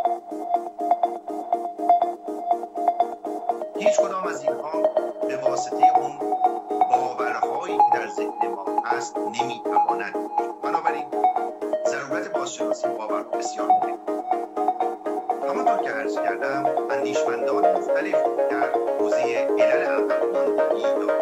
هیچ کدام از اینها به واسطه اون باورهایی که در ذهن ما هست نمیتواند. بنابراین ضرورت بازشناسی باورها بسیار مهمه. همانطور که عرض کردم اندیشمندان مختلف در حوزه علل عقب‌ماندگی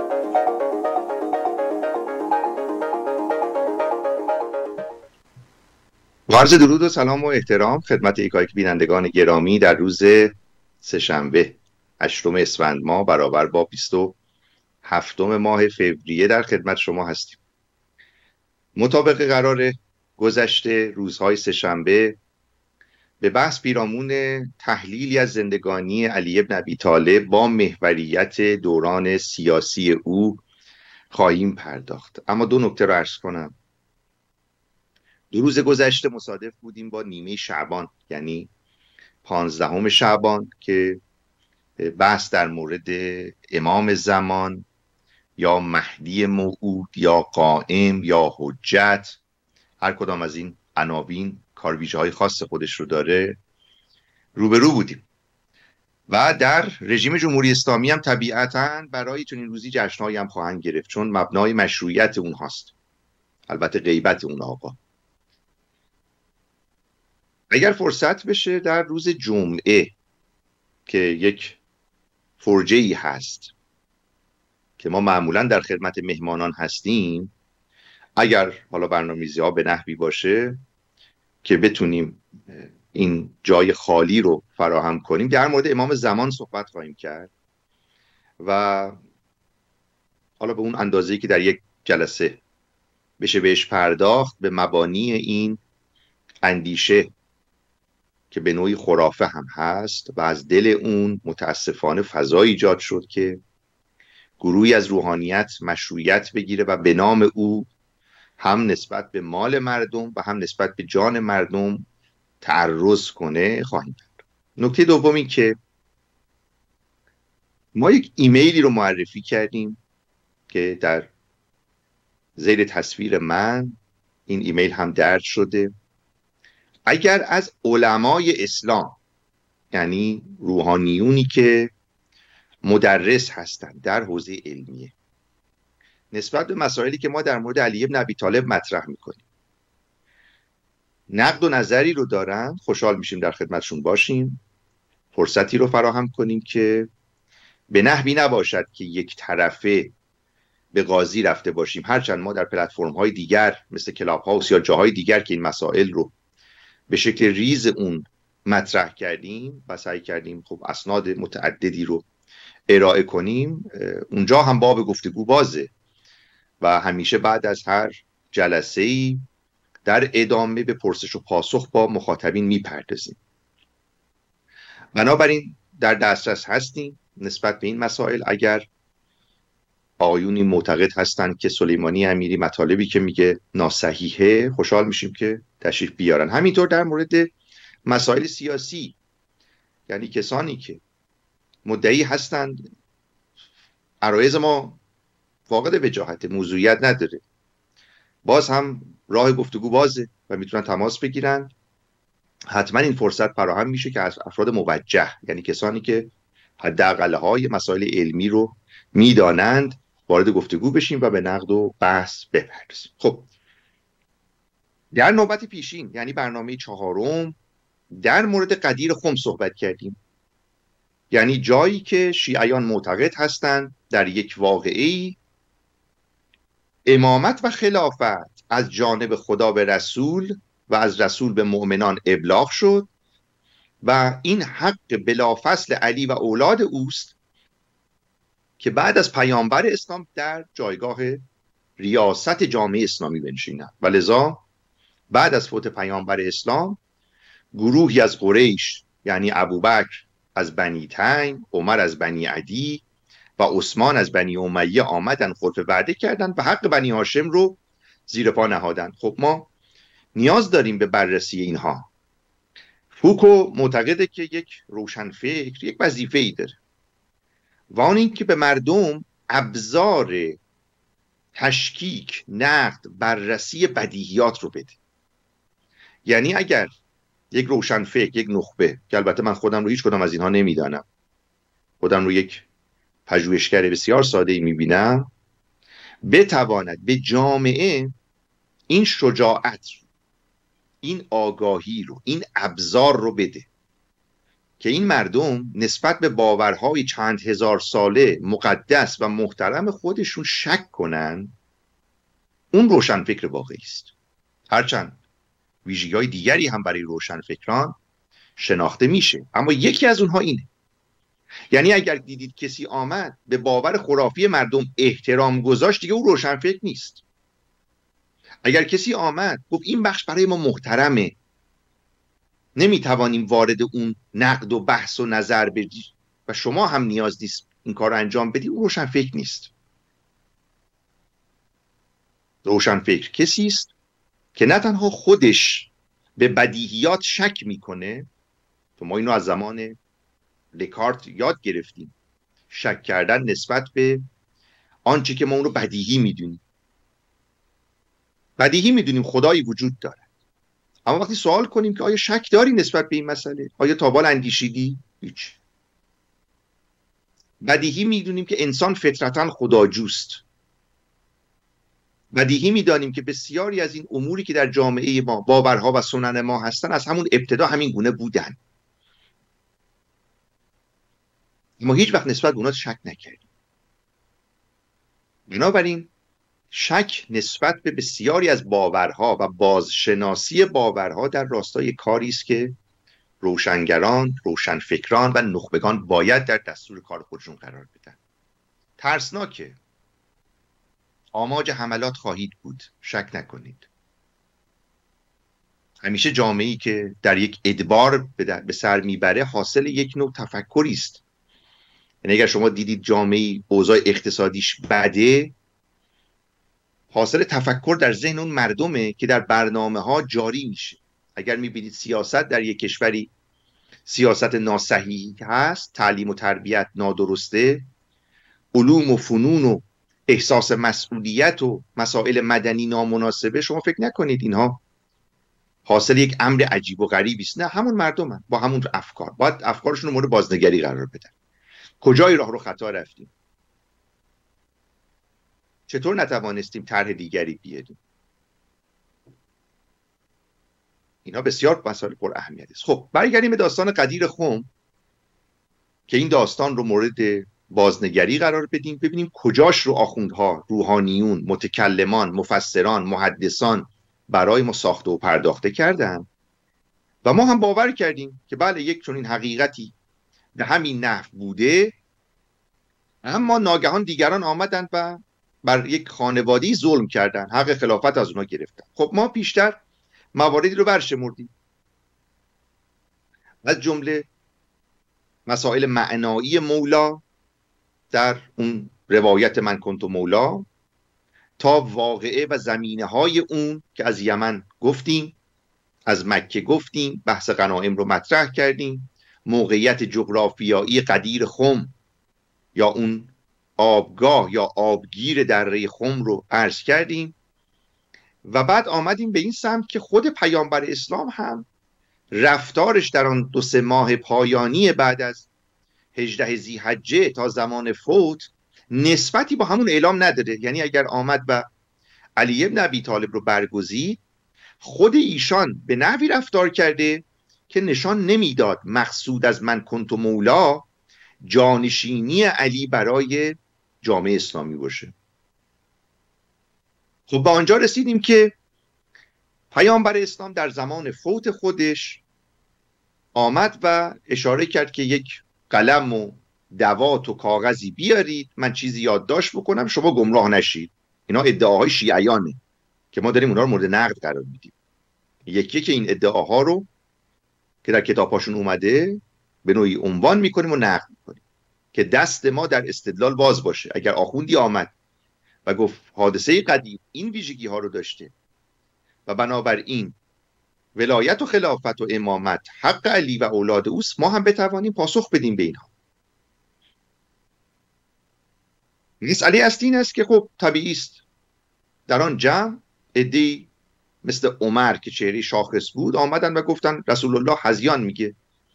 عرض درود و سلام و احترام خدمت یکایک بینندگان گرامی در روز سه‌شنبه 8 اسفند ماه برابر با 27 ماه فوریه در خدمت شما هستیم. مطابق قرار گذشته روزهای سه‌شنبه به بحث پیرامون تحلیلی از زندگانی علی بن ابی طالب با محوریت دوران سیاسی او خواهیم پرداخت. اما دو نکته رو عرض کنم. دو روز گذشته مصادف بودیم با نیمه شعبان، یعنی 15 شعبان، که بحث در مورد امام زمان یا مهدی موعود یا قائم یا حجت، هر کدام از این عناوین کارویژه‌های خاص خودش رو داره، روبرو بودیم. و در رژیم جمهوری اسلامی هم طبیعتاً برای چنین روزی جشن‌هایی هم خواهند گرفت، چون مبنای مشروعیت اون هاست، البته غیبت اون آقا. اگر فرصت بشه در روز جمعه که یک فرجه‌ای هست که ما معمولاً در خدمت مهمانان هستیم، اگر حالا برنامه‌ریزی‌ها به نحوی باشه که بتونیم این جای خالی رو فراهم کنیم، در مورد امام زمان صحبت خواهیم کرد و حالا به اون اندازه‌ای که در یک جلسه بشه بهش پرداخت، به مبانی این اندیشه که به نوعی خرافه هم هست و از دل اون متاسفانه فضایی ایجاد شد که گروهی از روحانیت مشروعیت بگیره و به نام او هم نسبت به مال مردم و هم نسبت به جان مردم تعرض کنه خواهیم کرد. نکته دوم این که ما یک ایمیلی رو معرفی کردیم که در زیر تصویر من این ایمیل هم درج شده. اگر از علمای اسلام، یعنی روحانیونی که مدرس هستند در حوزه علمیه، نسبت به مسائلی که ما در مورد علی بن ابی طالب مطرح میکنیم نقد و نظری رو دارن، خوشحال میشیم در خدمتشون باشیم، فرصتی رو فراهم کنیم که به نحوی نباشد که یک طرفه به قاضی رفته باشیم. هرچند ما در پلتفرم های دیگر مثل کلاب هاوس یا جاهای دیگر که این مسائل رو به شکل ریز اون مطرح کردیم و سعی کردیم خب اسناد متعددی رو ارائه کنیم، اونجا هم باب گفتگو بازه و همیشه بعد از هر جلسه‌ای در ادامه به پرسش و پاسخ با مخاطبین میپردازیم. بنابراین در دسترس هستیم نسبت به این مسائل. اگر آقایونی معتقد هستند که سلیمانی امیری مطالبی که میگه ناصحیحه، خوشحال میشیم که تشریف بیارن. همینطور در مورد مسائل سیاسی، یعنی کسانی که مدعی هستند عرایض ما فاقد وجاهت، موضوعیت نداره، باز هم راه گفتگو بازه و میتونن تماس بگیرن. حتما این فرصت فراهم میشه که از افراد موجه، یعنی کسانی که حداقل‌های مسائل علمی رو میدانند، وارد گفتگو بشیم و به نقد و بحث بپردازیم. خب در نوبت پیشین، یعنی برنامه 4، در مورد قدیر خم صحبت کردیم، یعنی جایی که شیعیان معتقد هستند در یک واقعه‌ای امامت و خلافت از جانب خدا به رسول و از رسول به مؤمنان ابلاغ شد و این حق بلافصل علی و اولاد اوست که بعد از پیامبر اسلام در جایگاه ریاست جامعه اسلامی بنشینند و لذا بعد از فوت پیامبر اسلام گروهی از قریش، یعنی ابوبکر از بنی تیم، عمر از بنی عدی و عثمان از بنی امیه آمدن، خلف وعده کردن و حق بنی هاشم رو زیر پا نهادن. خب ما نیاز داریم به بررسی اینها. فوکو معتقده که یک روشنفکر یک وظیفه‌ای داره و آن این که به مردم ابزار تشکیک، نقد، بررسی بدیهیات رو بده. یعنی اگر یک روشنفکر، یک نخبه، که البته من خودم رو هیچ کدام از اینها نمیدانم، خودم رو یک پژوهشگر بسیار ساده‌ای میبینم، بتواند به جامعه این شجاعت، این آگاهی رو، این ابزار رو بده که این مردم نسبت به باورهای چند هزار ساله مقدس و محترم خودشون شک کنن، اون روشنفکر واقعی است. هرچند ویژگی‌های دیگری هم برای روشنفکران شناخته میشه، اما یکی از اونها اینه. یعنی اگر دیدید کسی آمد به باور خرافی مردم احترام گذاشت، دیگه او روشنفکر نیست. اگر کسی آمد گفت این بخش برای ما محترمه، نمیتوانیم وارد اون نقد و بحث و نظر بدیم و شما هم نیاز نیست این کار رو انجام بدید، اون روشنفکر نیست. روشنفکر کسی است که نه تنها خودش به بدیهیات شک میکنه، تو ما اینو از زمان دکارت یاد گرفتیم، شک کردن نسبت به آنچه که ما اون رو بدیهی میدونیم. بدیهی میدونیم خدایی وجود داره، اما وقتی سوال کنیم که آیا شک داری نسبت به این مسئله، آیا تا بال اندیشیدی، هیچ. بدیهی میدونیم که انسان فطرتاً خداجوست. بدیهی میدانیم که بسیاری از این اموری که در جامعه ما باورها و سنن ما هستن از همون ابتدا همین گونه بودن، ما هیچ وقت نسبت به اونها شک نکردیم. بنابراین شک نسبت به بسیاری از باورها و بازشناسی باورها در راستای کاری است که روشنگران، روشنفکران و نخبگان باید در دستور کار خودشون قرار بدن. ترسناکه، آماج حملات خواهید بود، شک نکنید. همیشه جامعه‌ای که در یک ادبار به سر میبره حاصل یک نوع تفکری است. یعنی اگر شما دیدید جامعه‌ای اوضاع اقتصادیش بده، حاصل تفکر در ذهن اون مردمه که در برنامه‌ها جاری میشه. اگر میبینید سیاست در یک کشوری سیاست ناصحیح هست، تعلیم و تربیت نادرسته، علوم و فنون و احساس مسئولیت و مسائل مدنی نامناسبه، شما فکر نکنید اینها حاصل یک امر عجیب و غریبی است. نه، همون مردمن با همون افکار، باید افکارشون رو مورد بازنگری قرار بدن. کجای راه رو خطا رفتیم؟ چطور نتوانستیم طرح دیگری بیاریم؟ اینا بسیار مسائل پر اهمیت است. خب برگردیم به داستان قدیر خم که این داستان رو مورد بازنگری قرار بدیم، ببینیم کجاش رو آخوندها، روحانیون، متکلمان، مفسران، محدثان برای ما ساخته و پرداخته کردن و ما هم باور کردیم که بله یک چنین حقیقتی به همین نحو بوده. اما ناگهان دیگران آمدند و بر یک خانوادی ظلم کردن، حق خلافت از اونها گرفتن. خب ما پیشتر مواردی رو برشمردیم، از جمله مسائل معنایی مولا در اون روایت من کنت مولا، تا واقعه و زمینه های اون که از یمن گفتیم، از مکه گفتیم، بحث غنایم رو مطرح کردیم، موقعیت جغرافیایی قدیر خم یا اون آبگاه یا آبگیر دره خم رو عرض کردیم و بعد آمدیم به این سمت که خود پیامبر اسلام هم رفتارش در آن 2-3 ماه پایانی بعد از 18 ذی‌حجه تا زمان فوت نسبتی با همون اعلام نداره. یعنی اگر آمد و علی ابن ابی طالب رو برگزید، خود ایشان به نحوی رفتار کرده که نشان نمیداد مقصود از من کنت مولا جانشینی علی برای جامعه اسلامی باشه. خب به آنجا رسیدیم که پیامبر اسلام در زمان فوت خودش آمد و اشاره کرد که یک قلم و دوات و کاغذی بیارید، من چیزی یادداشت بکنم، شما گمراه نشید. اینا ادعاهای شیعیانه که ما داریم اونا رو مورد نقد قرار میدیم. یکی که این ادعاها رو که در کتاباشون اومده به نوعی عنوان میکنیم و نقد میکنیم که دست ما در استدلال باز باشه. اگر آخوندی آمد و گفت حادثه قدیر این ویژگی ها رو داشته و بنابراین ولایت و خلافت و امامت حق علی و اولاد اوست، ما هم بتوانیم پاسخ بدیم به اینها. مسئله اصلی این است که خب طبیعی است در آن جمع عده‌ای مثل عمر که چهره شاخص بود آمدن و گفتن رسول الله هذیان میگه.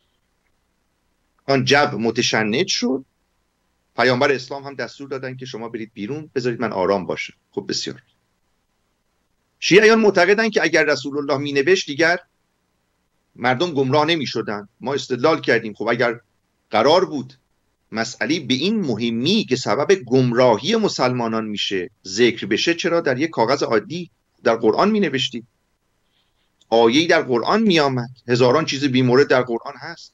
آن جو متشنج شد. پیامبر اسلام هم دستور دادن که شما برید بیرون، بذارید من آرام باشم. خب بسیار. شیعیان معتقدن که اگر رسول الله می نوشت دیگر مردم گمراه نمی شدن. ما استدلال کردیم خب اگر قرار بود مسئله به این مهمی که سبب گمراهی مسلمانان میشه ذکر بشه، چرا در یک کاغذ عادی در قرآن می نوشتید؟ آیه‌ای در قرآن می آمد. هزاران چیز بیمورد در قرآن هست.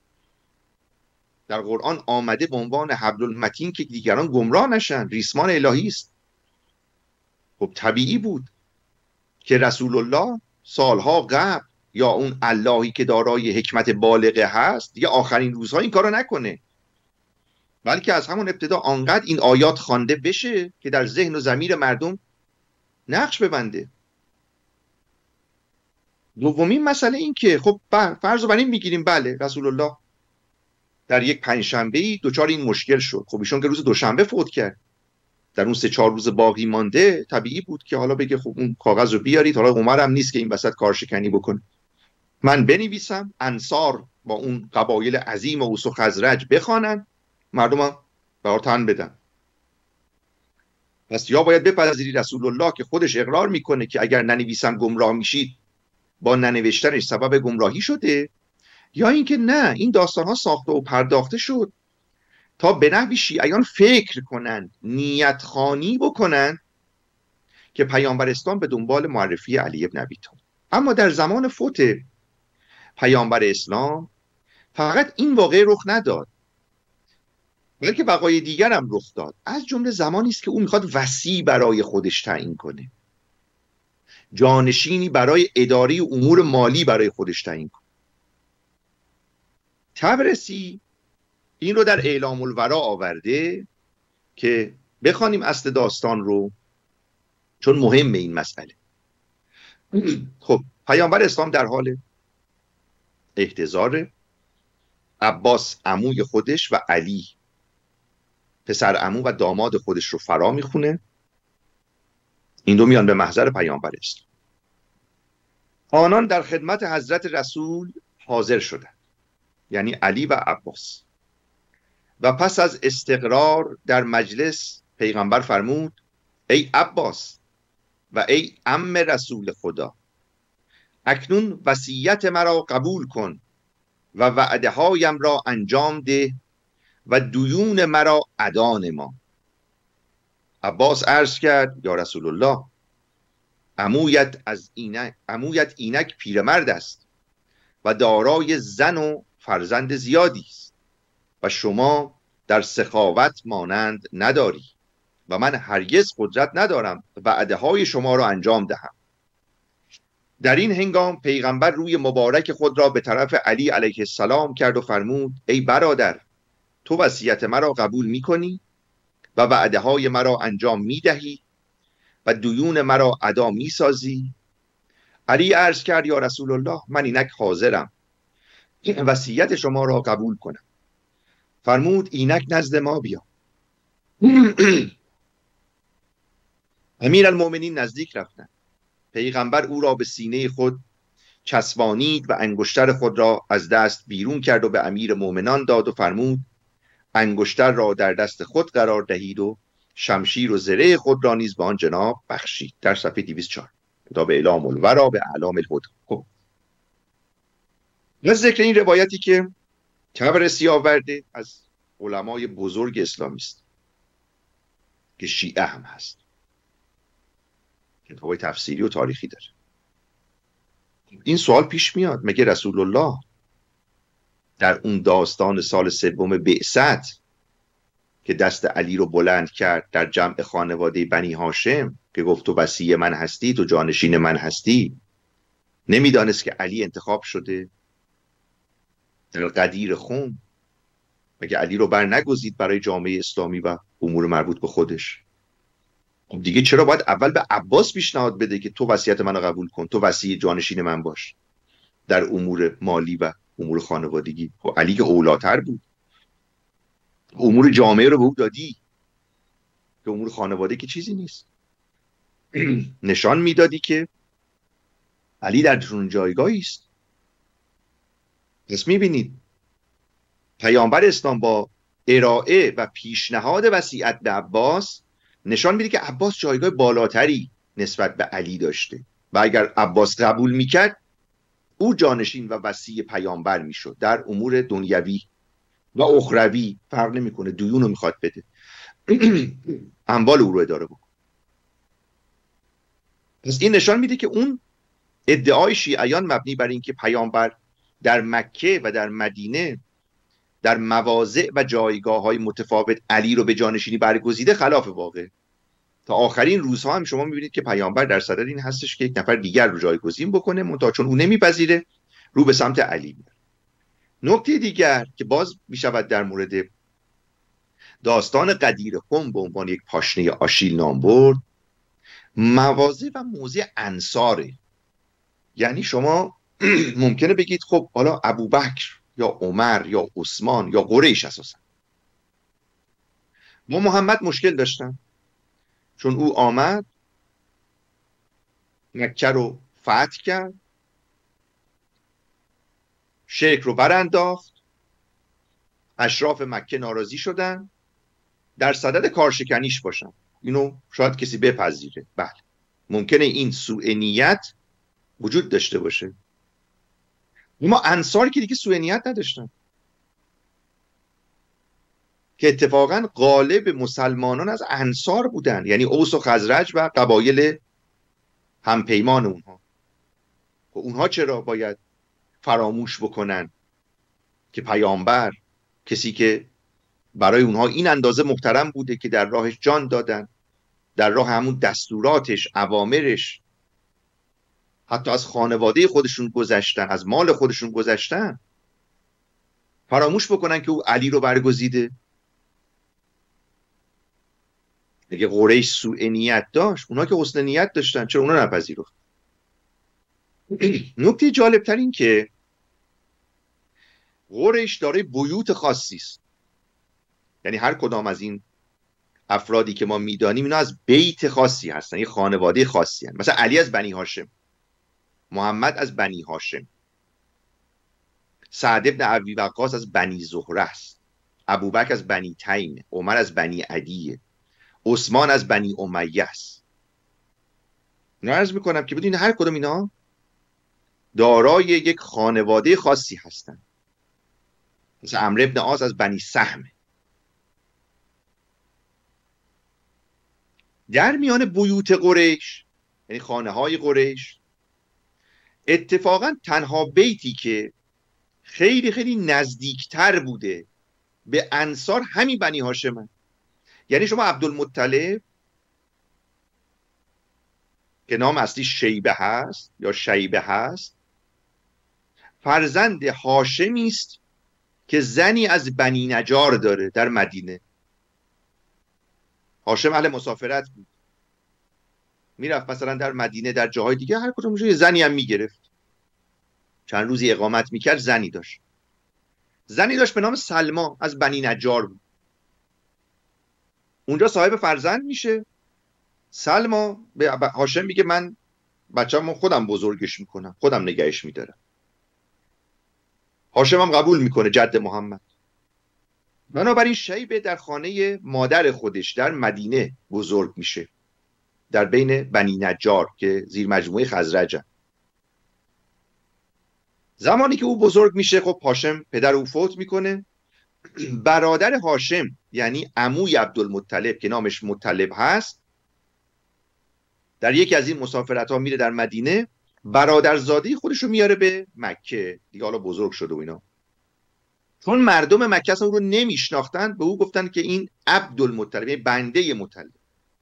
در قرآن آمده به عنوان حبل المتین که دیگران گمراه نشن، ریسمان الهی است. خب طبیعی بود که رسول الله سالها قبل یا اون اللهی که دارای حکمت بالغه هست دیگه آخرین روزها این کارو نکنه، بلکه از همون ابتدا آنقدر این آیات خوانده بشه که در ذهن و ضمیر مردم نقش ببنده. دومین مسئله این که خب فرض رو بر این میگیریم بله رسول الله در یک پنجشنبه‌ای دچار این مشکل شد. خب ایشون که روز دوشنبه فوت کرد، در اون 3-4 روز باقی مانده طبیعی بود که حالا بگه خب اون کاغذ رو بیارید، حالا عمر هم نیست که این وسط کارشکنی بکنه، من بنویسم انصار با اون قبایل عظیم اوس و خزرج بخوانن، مردم هم بهار تن بدن. پس یا باید بپذیری رسول الله که خودش اقرار میکنه که اگر ننویسم گمراه میشید، با ننوشتنش سبب گمراهی شده، یا اینکه نه، این داستان ها ساخته و پرداخته شد تا به نحوی شیعیان فکر کنند، نیت خوانی بکنند که پیامبر اسلام به دنبال معرفی علی ابن ابی طالب. اما در زمان فوت پیامبر اسلام فقط این واقعه رخ نداد، بلکه وقایع دیگر هم رخ داد. از جمله زمانی است که او میخواد وصی برای خودش تعیین کنه، جانشینی برای اداره امور مالی برای خودش تعیین کنه. طبرسی این رو در اعلام الورا آورده که بخوانیم اصل داستان رو، چون مهمه این مسئله. خب پیامبر اسلام در حال احتضار، عباس عموی خودش و علی پسر عمو و داماد خودش رو فرا میخونه. این دو میان به محضر پیامبر اسلام. آنان در خدمت حضرت رسول حاضر شدند، یعنی علی و عباس، و پس از استقرار در مجلس پیغمبر فرمود ای عباس و ای عم رسول خدا، اکنون وصیت مرا قبول کن و وعده هایم را انجام ده و دیون مرا ادا نما. عباس عرض کرد یا رسول الله، عمویت اینک پیرمرد است و دارای زن و فرزند زیادی است و شما در سخاوت مانند نداری و من هرگز قدرت ندارم وعده های شما را انجام دهم. در این هنگام پیغمبر روی مبارک خود را به طرف علی علیه السلام کرد و فرمود ای برادر، تو وصیت مرا قبول می‌کنی و وعده های مرا انجام می‌دهی و دیون مرا ادا می‌سازی؟ علی عرض کرد یا رسول الله، من اینک حاضرم این وصیت شما را قبول کنم. فرمود اینک نزد ما بیا. امیرالمؤمنین نزدیک رفتند. پیغمبر او را به سینه خود چسبانید و انگشتر خود را از دست بیرون کرد و به امیر مؤمنان داد و فرمود انگشتر را در دست خود قرار دهید و شمشیر و زره خود را نیز به آن جناب بخشید. در صفحه 204 کتاب اعلام الورا به اعلام الهدی. خب و ذکر این روایتی که طبرسی آورده از علمای بزرگ اسلامی است که شیعه هم هست، کتابای تفسیری و تاریخی داره. این سوال پیش میاد، مگه رسول الله در اون داستان سال 3 بعثت که دست علی رو بلند کرد در جمع خانواده بنی هاشم که گفت تو وصی من هستی، تو جانشین من هستی، نمیدانست که علی انتخاب شده در قدیر خون؟ مگه علی رو بر نگزید برای جامعه اسلامی و امور مربوط به خودش؟ خب دیگه چرا باید اول به عباس پیشنهاد بده که تو وصیت منو قبول کن، تو وصی جانشین من باش در امور مالی و امور خانوادگی؟ خب علی که اولاتر بود، امور جامعه رو به او دادی که امور خانواده که چیزی نیست. نشان میدادی که علی در چنین جایگاهی است. پس میبینید پیامبر اسلام با ارائه و پیشنهاد وصیت به عباس نشان میده که عباس جایگاه بالاتری نسبت به علی داشته و اگر عباس قبول میکرد او جانشین و وصی پیامبر میشد در امور دنیوی و اخروی، فرق نمیکنه، دیون رو میخواد بده، اموال او رو اداره بکن. پس این نشان میده که اون ادعای شیعیان مبنی بر اینکه پیامبر در مکه و در مدینه در مواضع و جایگاه های متفاوت علی رو به جانشینی برگزیده خلاف واقع. تا آخرین روزها هم شما میبینید که پیامبر در صدد این هستش که یک نفر دیگر رو جایگزین بکنه، منتها چون او نمیپذیره رو به سمت علی میره. نکته دیگر که باز میشود در مورد داستان قدیر خم به عنوان یک پاشنه آشیل نام برد، مواضع و موضع انصاره. یعنی شما ممکنه بگید خب حالا ابوبکر یا عمر یا عثمان یا قریش اساسا با محمد مشکل داشتن، چون او آمد مکه رو فتح کرد، شرک رو برانداخت، اشراف مکه ناراضی شدن، در صدد کارشکنیش باشن. اینو شاید کسی بپذیره، بله ممکنه این سوء نیت وجود داشته باشه، اما انصار که دیگه سوء نیت نداشتن، که اتفاقا غالب مسلمانان از انصار بودن، یعنی اوس و خزرج و قبایل همپیمان اونها. و اونها چرا باید فراموش بکنن که پیامبر، کسی که برای اونها این اندازه محترم بوده که در راهش جان دادن، در راه همون دستوراتش، اوامرش، حتی از خانواده خودشون گذشتن، از مال خودشون گذشتن، فراموش بکنن که او علی رو برگزیده؟ اگه قریش سوء نیت داشت، اونا که حسن نیت داشتن، چرا اونا نپذیرفت؟ نکته جالب تر این که قریش داره بیوت خاصی است. یعنی هر کدام از این افرادی که ما میدانیم اینا از بیت خاصی هستن، یه خانواده خاصی هستن. مثلا علی از بنی هاشم، محمد از بنی هاشم، سعد ابن ابی وقاص از بنی زهره است، ابوبکر از بنی تیم، عمر از بنی عدیه، عثمان از بنی امیه است. اینا عرض میکنم که بدونید هر کدوم اینا دارای یک خانواده خاصی هستن. مثل عمرو ابن عاص از بنی سهم. در میان بیوت قریش، یعنی خانه های قریش، اتفاقا تنها بیتی که خیلی خیلی نزدیکتر بوده به انصار همین بنی هاشمه. یعنی شما عبدالمطلب که نام اصلی شیبه هست یا شیبه هست، فرزند هاشمی است که زنی از بنی نجار داره در مدینه. هاشم اهل مسافرت بود، میرفت مثلا در مدینه در جاهای دیگه، هر کدوم یه زنی هم میگرفت، چند روزی اقامت میکرد. زنی داشت به نام سلما از بنی نجار بود. اونجا صاحب فرزند میشه. سلما به هاشم میگه من بچه‌مو خودم بزرگش میکنم، خودم نگهش میدارم. هاشم هم قبول میکنه، جد محمد. بنابراین شیبه در خانه مادر خودش در مدینه بزرگ میشه، در بین بنی نجار که زیر مجموعه خزرجن. زمانی که او بزرگ میشه، خب هاشم پدر او فوت میکنه. برادر هاشم یعنی عموی عبدالمطلب که نامش مطلب هست، در یکی از این مسافرت ها میره در مدینه، برادرزاده خودشو میاره به مکه، دیگه حالا بزرگ شده و اینا. چون مردم مکه اصلا او رو نمیشناختن، به او گفتن که این عبدالمطلب، یعنی بنده مطلب.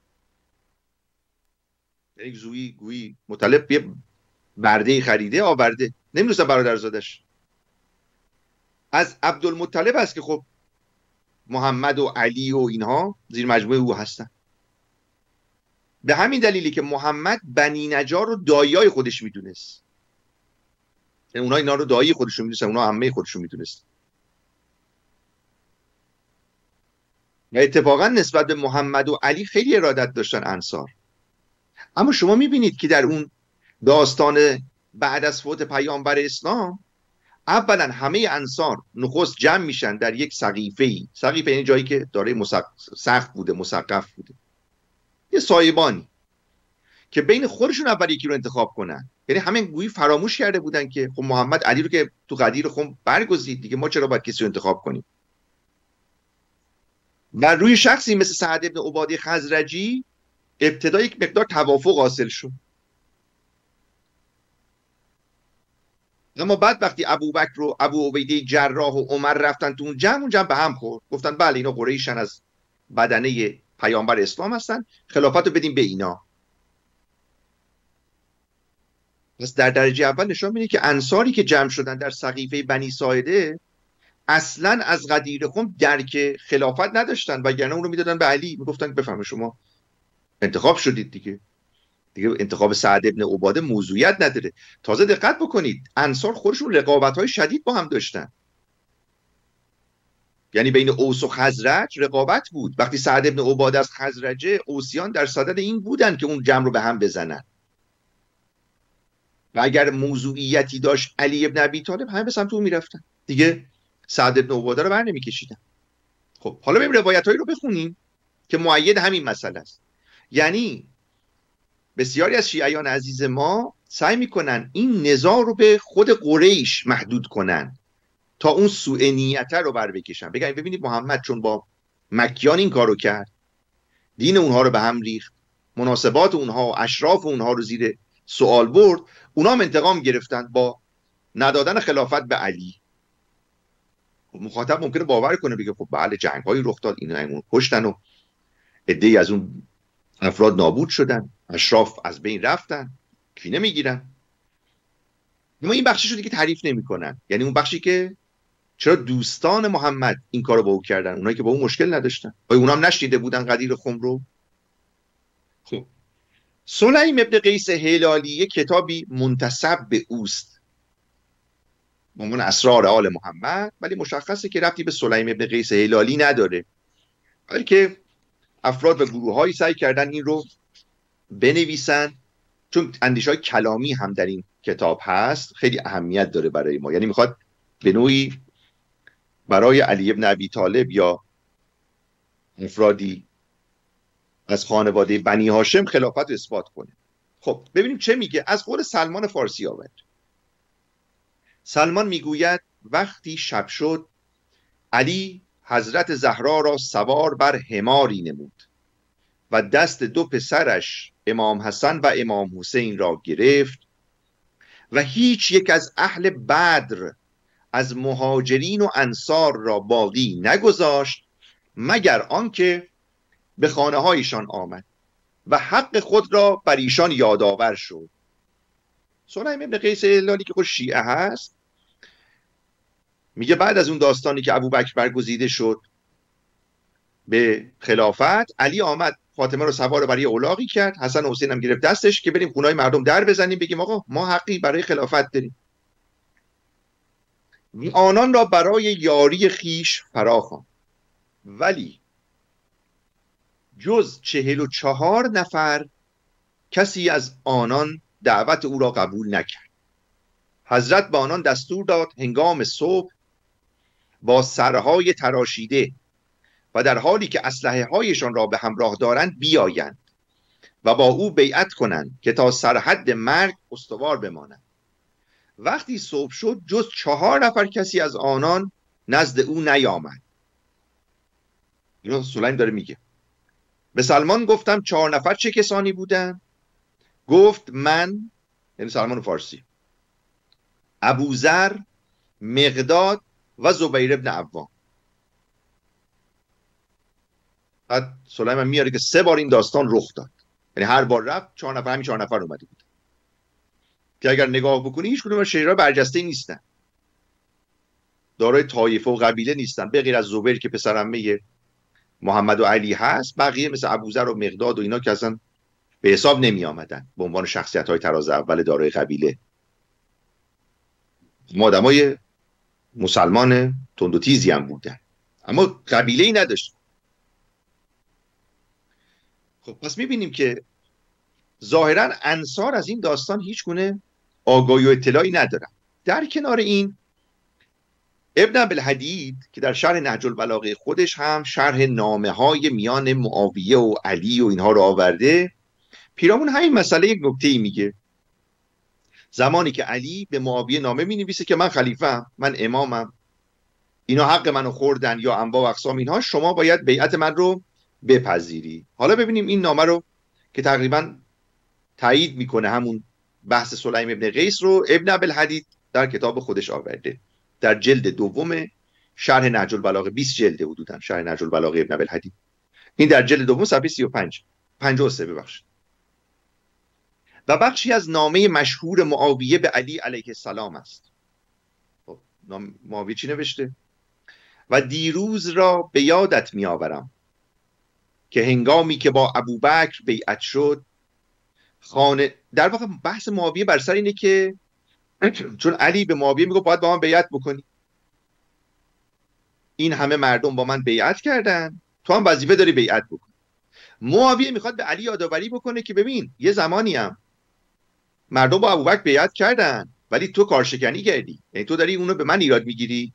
یعنی گویی مطلب یه برده خریده آورده، نمیدونستن برادرزادش. از عبدالمطلب است که خب محمد و علی و اینها زیر مجموعه او هستن. به همین دلیلی که محمد بنی نجار رو داییای خودش میدونست، یعنی اونا اینا رو دایی خودشون میدونستن، اونا عمه خودشون میدونست. و اتفاقا نسبت به محمد و علی خیلی ارادت داشتن انصار. اما شما میبینید که در اون داستان بعد از فوت پیامبر اسلام اولا همه انصار نخست جمع میشن در یک سقیفه‌ای. سقیفه یعنی جایی که داره سقف بوده، مسقف بوده، یه سایبانی که بین خودشون اول یکی رو انتخاب کنن. یعنی همین گویی فراموش کرده بودن که خب محمد علی رو که تو غدیر خم برگزید دیگه، ما چرا باید کسی رو انتخاب کنیم؟ و روی شخصی مثل سعد بن عباده خزرجی ابتدا یک مقدار توافق حاصل شد، اما بعد وقتی ابوبکر و ابو عبیده جراح و عمر رفتن تو اون جمع به هم خورد، گفتن بله اینا قریشن، از بدنه پیامبر اسلام هستن، خلافت رو بدیم به اینا. پس در درجه اول نشان میده که انصاری که جمع شدن در سقیفه بنی ساعده اصلا از غدیر خم درک خلافت نداشتن، وگرنه اون رو میدادن به علی، میگفتن بفرمایید شما انتخاب شدید دیگه انتخاب سعد ابن عباده موضوعیت نداره. تازه دقت بکنید انصار خودشون رقابت‌های شدید با هم داشتن، یعنی بین اوس و خزرج رقابت بود. وقتی سعد ابن عباده از خزرجه، اوسیان در صدد این بودن که اون جمع رو به هم بزنن و اگر موضوعیتی داشت علی ابن ابی طالب همه به سمت اون میرفتن دیگه، سعد ابن عباده رو بر نمیکشیدن. خب حالا بریم روایت‌هایی رو بخونیم که مؤید همین مسئله است. یعنی بسیاری از شیعیان عزیز ما سعی میکنن این نزاع رو به خود قریش محدود کنن تا اون سوء نیته رو بر بکشن، بگن ببینید محمد چون با مکیان این کارو کرد، دین اونها رو به هم ریخت، مناسبات اونها و اشراف اونها رو زیر سوال برد، اونها هم انتقام گرفتن با ندادن خلافت به علی. مخاطب ممکنه باور کنه بگه خب بله جنگ‌هایی رخ داد، اینا اون کشتن و عده‌ای از اون افراد نابود شدن، اشراف از بین رفتن، کینه میگیرن. اما این بخشی شده که تعریف نمیکنن، یعنی اون بخشی که چرا دوستان محمد این کارو با او کردن، اونایی که با اون مشکل نداشتن، آیا اونام نشنیده بودن غدیر خم رو؟ خب سلیم ابن قیس هلالی کتابی منتسب به اوست به عنوان اسرار آل محمد، ولی مشخصه که ربطی به سلیم ابن قیس هلالی نداره، بلکه افراد و گروه‌هایی سعی کردن این رو بنویسن، چون اندیشه‌های کلامی هم در این کتاب هست، خیلی اهمیت داره برای ما. یعنی میخواد به نوعی برای علی ابن ابی طالب یا افرادی از خانواده بنی هاشم خلافت رو اثبات کنه. خب ببینیم چه میگه. از قول سلمان فارسی آورد. سلمان میگوید وقتی شب شد علی حضرت زهرا را سوار بر حماری نمود و دست دو پسرش امام حسن و امام حسین را گرفت و هیچ یک از اهل بدر از مهاجرین و انصار را باقی نگذاشت مگر آنکه به خانه هایشان آمد و حق خود را بر ایشان یادآور شد. سلیم ابن قیس هلالی که خود شیعه هست میگه بعد از اون داستانی که ابوبکر برگزیده شد به خلافت، علی آمد فاطمه رو سوار برای الاغی کرد، حسن و حسین هم گرفت دستش که بریم خونه‌های مردم در بزنیم بگیم آقا ما حقی برای خلافت داریم. آنان را برای یاری خیش فراخواند، ولی جز 44 نفر کسی از آنان دعوت او را قبول نکرد. حضرت به آنان دستور داد هنگام صبح با سرهای تراشیده و در حالی که اسلحه هایشان را به همراه دارند بیایند و با او بیعت کنند که تا سرحد مرگ استوار بمانند. وقتی صبح شد جز 4 نفر کسی از آنان نزد او نیامد. اینو سلیم داره میگه. به سلمان گفتم 4 نفر چه کسانی بودند؟ گفت من، یعنی سلمان فارسی، ابوذر، مقداد و زبیر ابن عوام. بعد سلیم میاره که 3 بار این داستان رخ داد، یعنی هر بار رفت 4 نفر، همین 4 نفر اومده بود که اگر نگاه بکنی هیچ کدوم از شیعه برجسته نیستن، دارای طایفه و قبیله نیستن، به غیر از زبیر که پسر عمه محمد و علی هست، بقیه مثل ابوذر و مقداد و اینا که اصلا به حساب نمی آمدن به عنوان شخصیت‌های تراز اول دارای قبیله. آدمای مسلمان تند و تیزی هم بودن اما قبیله‌ای نداشت. خب پس می‌بینیم که ظاهراً انصار از این داستان هیچ گونه آگاهی و اطلاعی ندارم. در کنار این ابن ابوالحدید که در شرح نهج البلاغه خودش هم شرح نامه های میان معاویه و علی و اینها رو آورده، پیرامون همین مسئله یک نکته‌ای میگه. زمانی که علی به معاویه نامه مینویسه که من خلیفه‌ام، من امامم، اینا حق منو خوردن یا انواع و اقسام اینها، شما باید بیعت من رو بپذیری. حالا ببینیم این نامه رو که تقریبا تایید میکنه همون بحث سلیم ابن قیس رو ابن ابوالحدید در کتاب خودش آورده، در جلد دوم شرح نهج البلاغه. 20 جلده حدوداً شرح نهج البلاغه ابن ابوالحدید. این در جلد دوم صفحه 35 53 ببخشید. و بخشی از نامه مشهور معاویه به علی علیه السلام است. خب معاویه چی نوشته؟ و دیروز را به یادت می آورم که هنگامی که با ابوبکر بیعت شد خانه، در واقع بحث معاویه بر سر اینه که چون علی به معاویه میگه باید با من بیعت بکنی، این همه مردم با من بیعت کردن، تو هم وظیفه داری بیعت بکنی. معاویه میخواد به علی یادآوری بکنه که ببین یه زمانی هم مردم با ابوبکر بیعت کردن ولی تو کارشکنی کردی، یعنی تو داری اونو به من ایراد میگیری.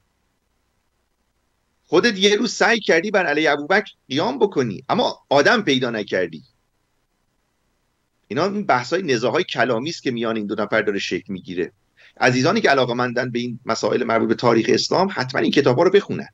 خودت یه روز سعی کردی بر علیه ابوبکر قیام بکنی اما آدم پیدا نکردی. اینا این بحث‌های نزاع‌های کلامی است که میان این دو نفر داره شکل میگیره. عزیزانی که علاقه‌مندن به این مسائل مربوط به تاریخ اسلام حتما این کتاب‌ها رو بخونن.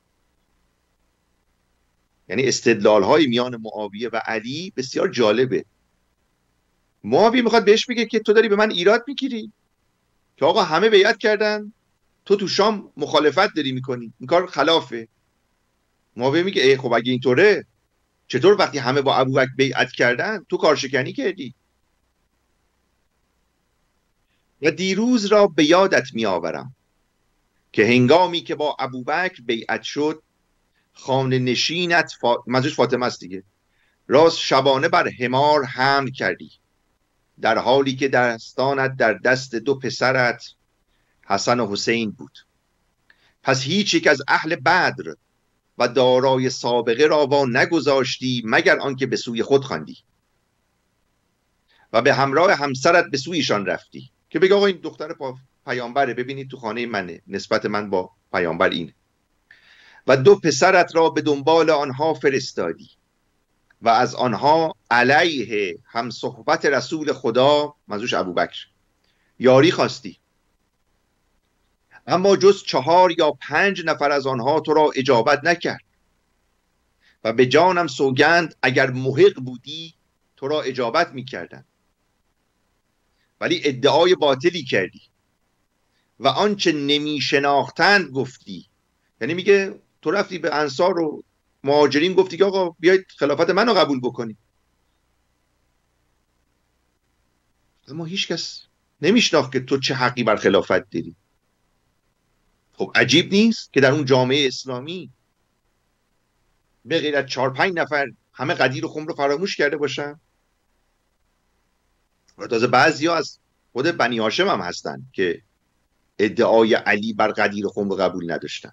یعنی استدلال‌های میان معاویه و علی بسیار جالبه. معاویه میخواد بهش بگه که تو داری به من ایراد میگیری که آقا همه بیعت کردن، تو شام مخالفت داری میکنی، این کار خلافه. معاویه میگه ای خب اگه اینطوره چطور وقتی همه با ابوبکر بیعت کردن تو کارشکنی کردی؟ و دیروز را به یادت میآورم که هنگامی که با ابوبکر بیعت شد خانه نشینت منظورش فاطمه است دیگه، راست شبانه بر حمار حمل کردی در حالی که دستانت در دست دو پسرت حسن و حسین بود. پس هیچ یک از اهل بدر و دارای سابقه را وا نگذاشتی مگر آنکه به سوی خود خواندی و به همراه همسرت به سویشان رفتی که بگه آقا این دختر پیامبره، ببینید تو خانه منه، نسبت من با پیامبر اینه. و دو پسرت را به دنبال آنها فرستادی و از آنها علیه هم صحبت رسول خدا منظورش ابوبکر یاری خواستی، اما جز 4 یا 5 نفر از آنها تو را اجابت نکرد و به جانم سوگند اگر محق بودی تو را اجابت میکردن، ولی ادعای باطلی کردی و آنچه نمی شناختند گفتی. یعنی میگه تو رفتی به انصار و مهاجرین گفتی که آقا بیایید خلافت منو قبول بکنی، اما هیچ کس نمیشناخت که تو چه حقی بر خلافت داری. خب عجیب نیست که در اون جامعه اسلامی به غیر از 4-5 نفر همه قدیر و خم رو فراموش کرده باشن. و تازه بعضیا از خود بنی هاشم هم هستن که ادعای علی بر قدیر و خم رو قبول نداشتن،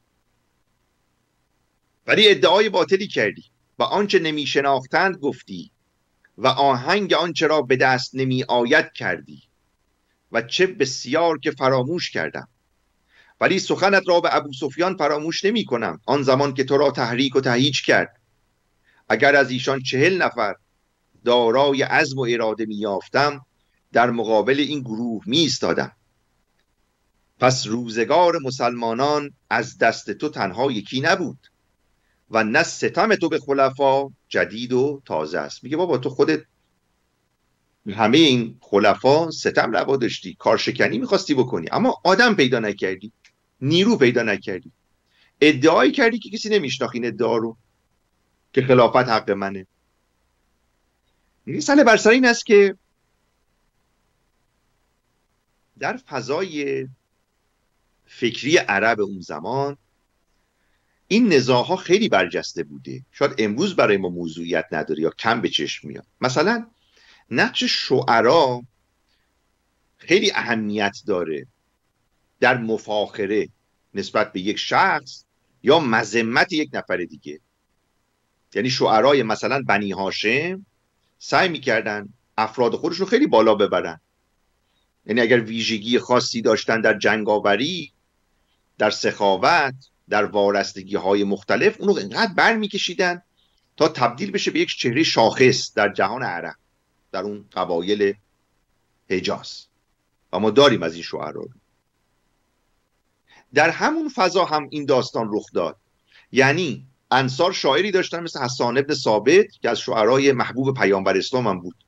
ولی ادعای باطلی کردی و آنچه نمی شناختند گفتی و آهنگ آنچه را به دست نمی آید کردی و چه بسیار که فراموش کردم، ولی سخنت را به ابو سفیان فراموش نمی کنم آن زمان که تو را تحریک و تهییج کرد. اگر از ایشان 40 نفر دارای عزم و اراده می یافتم در مقابل این گروه می ایستادم. پس روزگار مسلمانان از دست تو تنها یکی نبود و نه ستم تو به خلفا جدید و تازه است. میگه بابا تو خودت همه این خلفا ستم روا داشتی، کارشکنی میخواستی بکنی اما آدم پیدا نکردی، نیرو پیدا نکردی، ادعایی کردی که کسی نمیشناخت این ادعا رو که خلافت حق منه. مسئله بر سر این است که در فضای فکری عرب اون زمان این نزاع‌ها خیلی برجسته بوده. شاید امروز برای ما موضوعیت نداره یا کم به چشم میاد. مثلا نقش شعرا خیلی اهمیت داره در مفاخره نسبت به یک شخص یا مذمت یک نفر دیگه. یعنی شعرای مثلا بنی هاشم سعی میکردن افراد خودشون خیلی بالا ببرن، یعنی اگر ویژگی خاصی داشتن در جنگاوری، در سخاوت، در وارستگی های مختلف، اونو انقدر برمیکشیدن تا تبدیل بشه به یک چهره شاخص در جهان عرب، در اون قبایل حجاز. و ما داریم از این شعرا. در همون فضا هم این داستان رخ داد. یعنی انصار شاعری داشتن مثل حسان ابن ثابت که از شعرای محبوب پیامبر اسلام هم بود،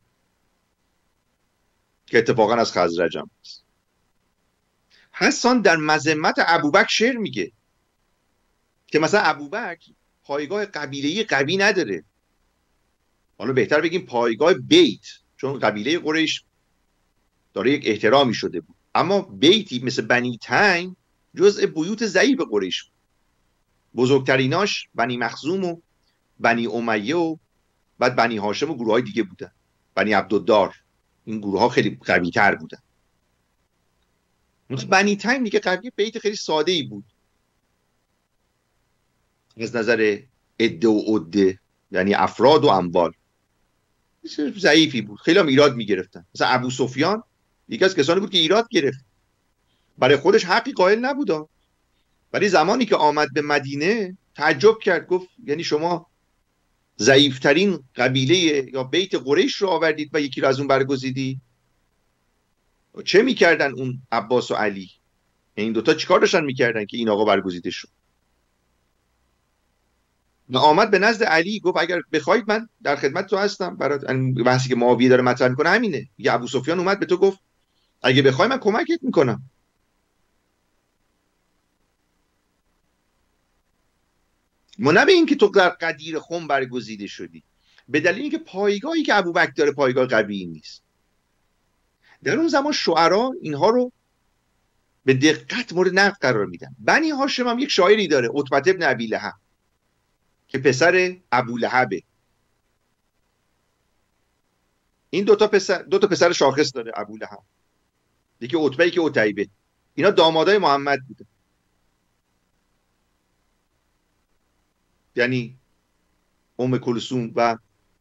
که اتفاقا از خزرج هم است. حسان در مذمت ابوبکر شعر میگه که مثلا ابوبکر پایگاه قبیله‌ای قوی نداره، حالا بهتر بگیم پایگاه بیت، چون قبیله قریش داره یک احترامی شده بود، اما بیتی مثل بنی تیم جزء بیوت ضعیف قریش بود. بزرگتریناش بنی مخزوم و بنی امیه و بعد بنی هاشم و گروه های دیگه بودن، بنی عبدالدار. این گروه ها خیلی قوی تر بودن. بنی تیم دیگه قوی، بیت خیلی ساده ای بود از نظر عده و عده، یعنی افراد و اموال ضعیفی بود. خیلی هم ایراد میگرفتن. مثلا ابو سفیان یکی از کسانی بود که ایراد گرفت، برای خودش حقی قائل نبود، ولی زمانی که آمد به مدینه تعجب کرد، گفت یعنی شما ضعیفترین قبیله یا بیت قریش رو آوردید و یکی رو از اون برگزیدی؟ چه میکردن اون عباس و علی؟ این دوتا چیکار داشتن میکردن که این آقا برگزیده شد؟ و آمد به نزد علی گفت اگر بخواید من در خدمت تو هستم. برای بحثی که معاویه داره مطرح میکنه همینه. یه ابو سفیان اومد به تو گفت اگه بخوای من کمکت میکنم. ما نه به این که تو در قدیر خم برگزیده شدی، به دلیل اینکه پایگاهی که ابوبکر داره پایگاه قوی نیست. در اون زمان شعرا اینها رو به دقت مورد نقد قرار میدن. بنی هاشم هم یک شاعری داره، عتبه ابن ابی لهب، که پسر ابولهبه. این دو تا پسر شاخص داره ابولهب، یکی عتبه که عتیبه. اینا دامادای محمد بوده، یعنی ام کلثوم و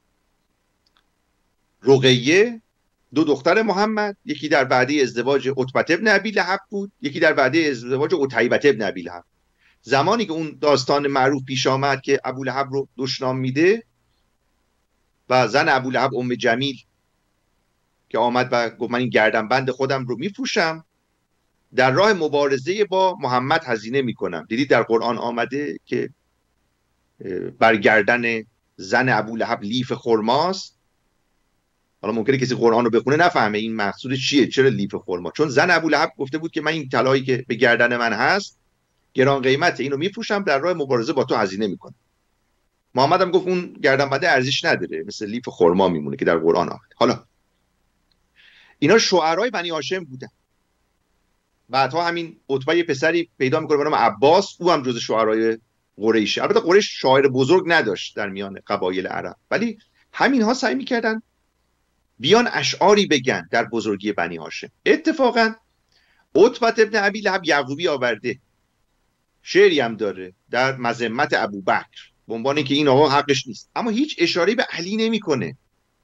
رقیه دو دختر محمد، یکی در وعده ازدواج عتبه ابن ابی لهب بود، یکی در وعده ازدواج عتیبه ابن ابی لهب. زمانی که اون داستان معروف پیش آمد که ابولهب رو دشنام میده و زن ابولهب ام جمیل که آمد و گفت من این گردنبند خودم رو میفروشم، در راه مبارزه با محمد هزینه میکنم. دیدید در قرآن آمده که بر گردن زن ابولهب لیف خرماست. حالا ممکنه کسی قرآن رو بخونه نفهمه این مقصود چیه، چرا لیف خرما؟ چون زن ابولهب گفته بود که من این طلایی که به گردن من هست گران قیمته، اینو میفروشم، در راه مبارزه با تو هزینه میکنم. محمد هم گفت اون گردنبنده ارزش نداره، مثل لیف خرما میمونه که در قرآن آمده. حالا اینا شعرای بنی هاشم بودن. بعدها همین عتبه پسری پیدا میکنه به نام عباس، او هم جز شعرای قریشه. البته قریش شاعر بزرگ نداشت در میان قبایل عرب، ولی همین ها سعی میکردن بیان اشعاری بگن در بزرگی بنی هاشم. اتفاقا عتبه ابن ابی لهب یعقوبی آورده، شعری هم داره در مذمت ابوبکر به عنوان اینکه این آقا حقش نیست، اما هیچ اشاره به علی نمیکنه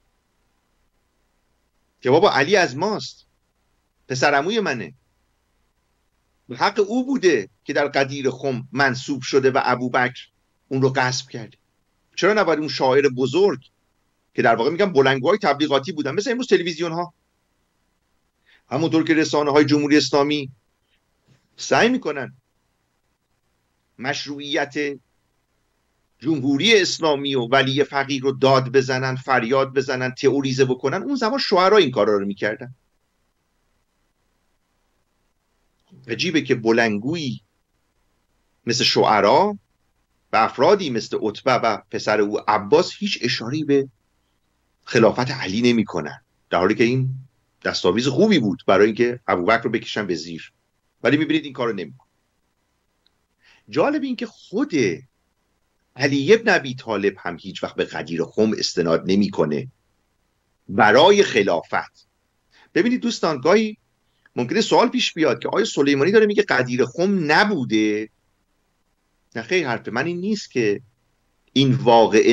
که بابا علی از ماست، پسرعموی منه، حق او بوده که در قدیر خم منصوب شده و ابوبکر اون رو غصب کرده. چرا نباید اون شاعر بزرگ که در واقع میگم بلنگوهای تبلیغاتی بودن، مثل امروز تلویزیون ها، همونطور که رسانه های جمهوری اسلامی سعی میکنن مشروعیت جمهوری اسلامی و ولی فقیه رو داد بزنن، فریاد بزنن، تئوریزه بکنن، اون زمان شعرا این کارا رو میکردن. عجیبه که بلنگویی مثل شعرا و افرادی مثل عتبه و پسر او عباس هیچ اشاره‌ای به خلافت علی نمیکنن، در حالی که این دستاویز خوبی بود برای اینکه ابوبکر رو بکشن به زیر، ولی میبینید این کارو نمیکنه. جالب این که خود علی ابن ابی طالب هم هیچ وقت به قدیر خم استناد نمیکنه برای خلافت. ببینید دوستان، گاهی ممکنه سوال پیش بیاد که آیا سلیمانی داره میگه قدیر خم نبوده؟ نه خیر، حرف من این نیست که این واقعه